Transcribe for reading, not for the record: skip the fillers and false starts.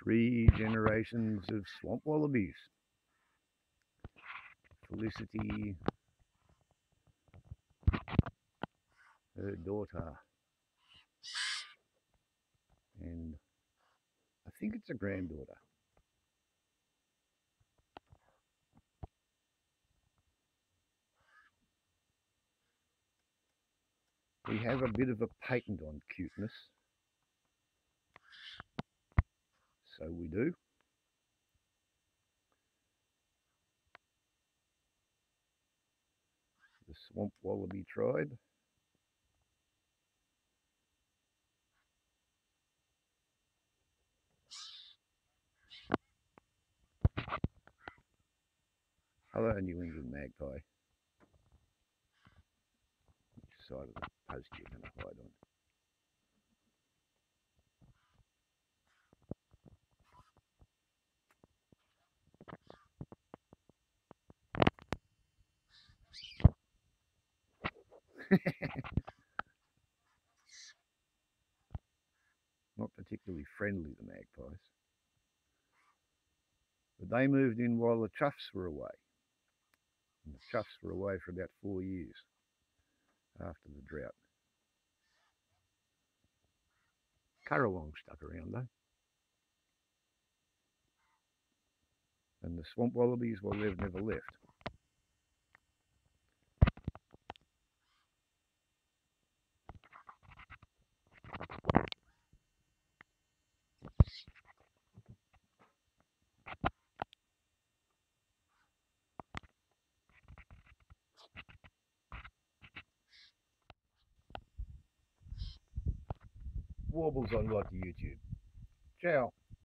3 generations of swamp wallabies. Felicity, her daughter, and I think it's a granddaughter. We have a bit of a patent on cuteness. So we do. The swamp wallaby tribe. Hello, New England magpie. Which side of the post you're going to hide on? Not particularly friendly, the magpies. But they moved in while the choughs were away. And the choughs were away for about 4 years after the drought. Currawong stuck around though. And the swamp wallabies, well, they've never left. Warbles on like YouTube. Ciao.